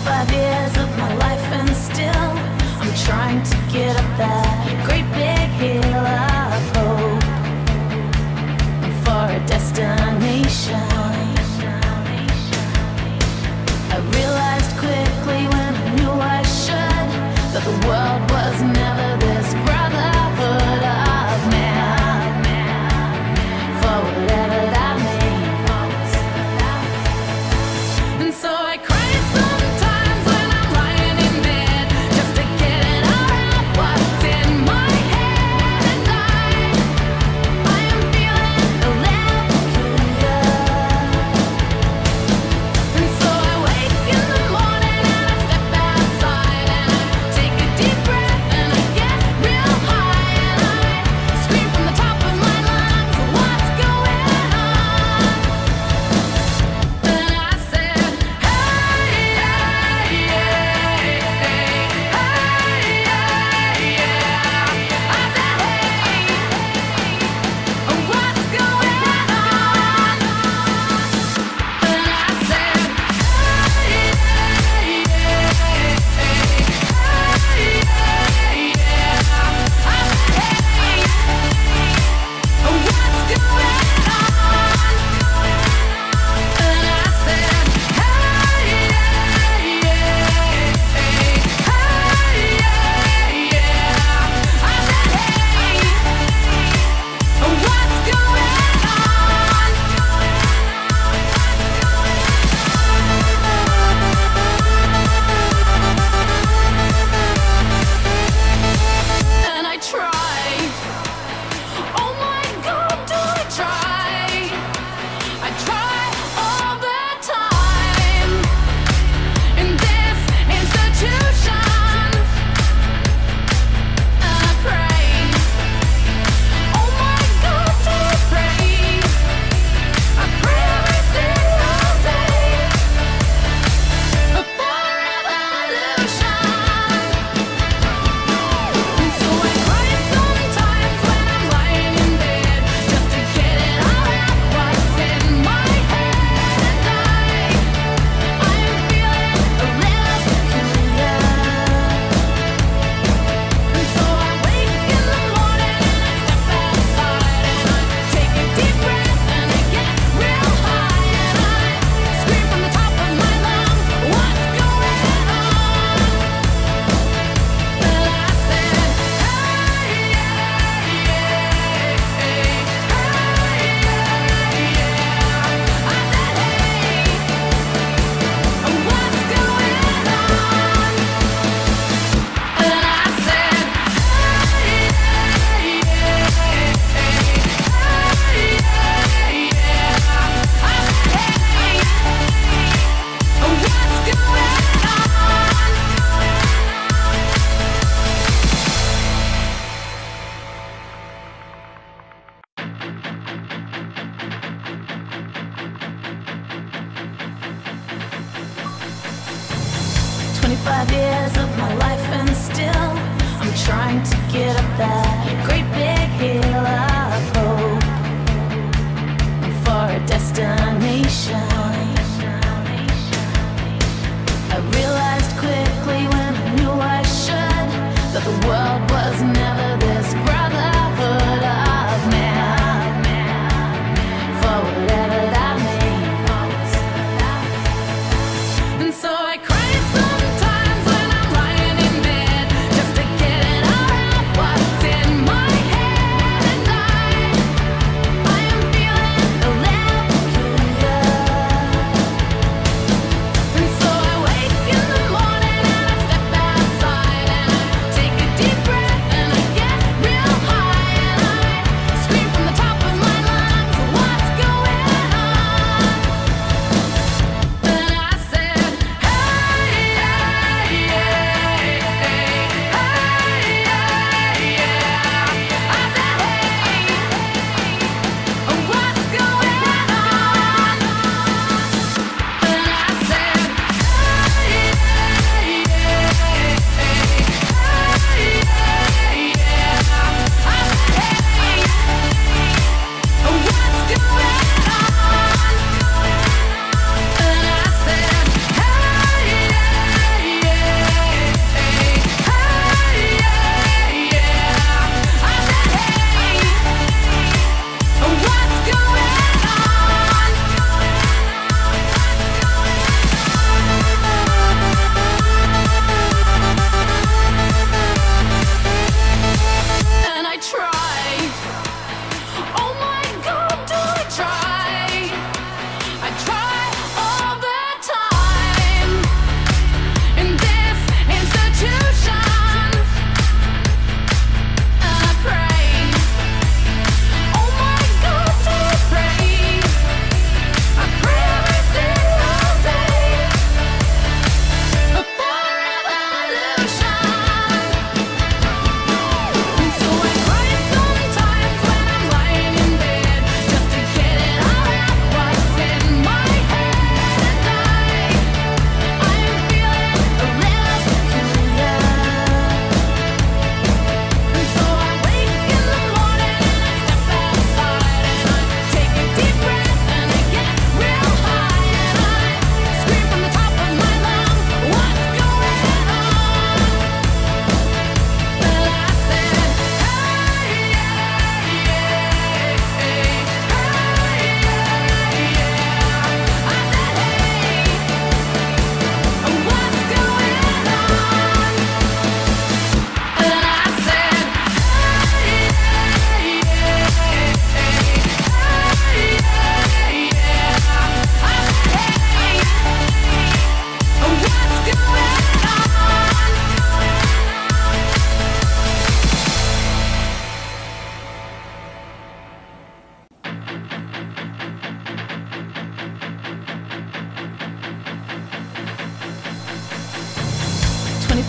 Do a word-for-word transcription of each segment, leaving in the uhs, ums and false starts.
twenty-five years of my life and still I'm trying to get up that great big hill of hope for a destination. I realized quickly when I knew I should that the world was never this brotherhood of man, for whatever that means. And so I cry sometimes when I'm lying in bed just to get it all out what's in my head. And I, I am feeling a little peculiar. And so I wake in the morning and I step outside and I take a deep breath and I get real high and I scream from the top of my lungs, what's going on? And I said, hey, hey, hey, hey, hey, yeah. I said, hey, what's going on? And I said, hey, hey, hey, hey, yeah. I said, hey, what's going on? And I said, hey, hey, hey, hey, yeah. I said, hey, what's going on? And I try. Oh my God, do I try? I try all the time in this institution. And I pray. Oh my God, do I pray? I pray every single day for revolution. And so I cry sometimes when I'm lying in bed just to get it all out what's in my head. And I, I am feeling a little peculiar. And so I wake in the morning and I step outside and I take a deep breath and I get real high and I scream from the top of my lungs, what's going on? And I said, hey, hey, hey, hey, yeah. I said, hey, what's going on? And I said, hey, hey, hey, hey, yeah. I said, hey, what's going on? twenty-five years of my life and still I'm trying to get up that great big hill of hope for a destination. I realized quickly when I knew I should that the world was never this brotherhood of man, for whatever that means. And so I cry sometimes when I'm lying in bed just to get it all out what's in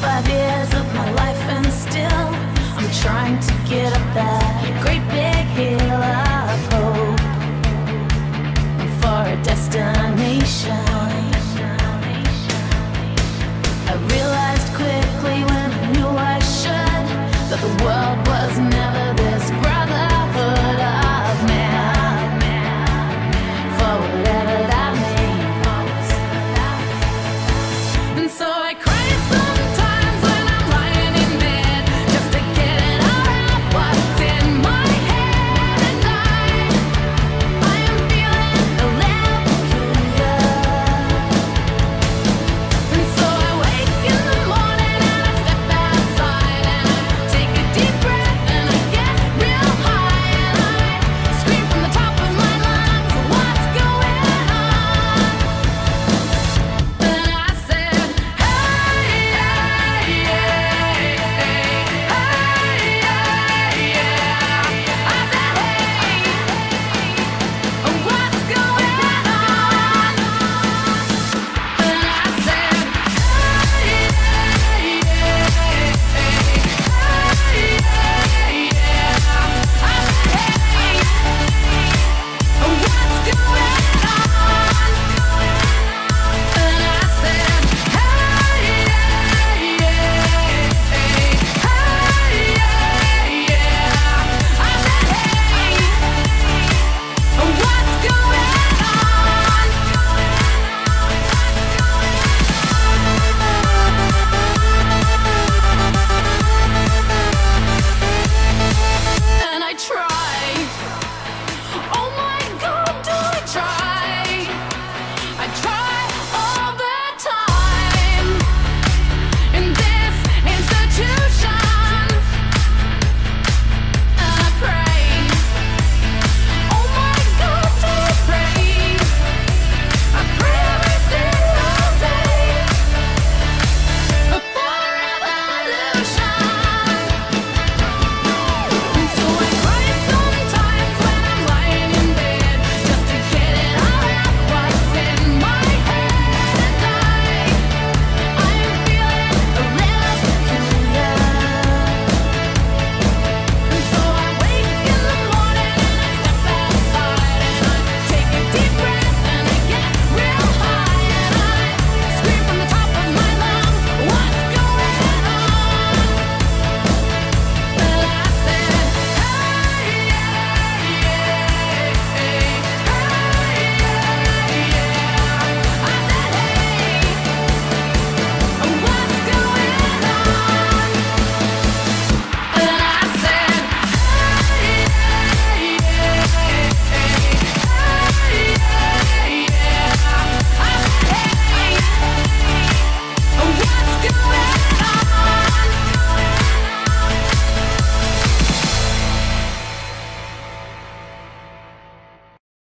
five years of my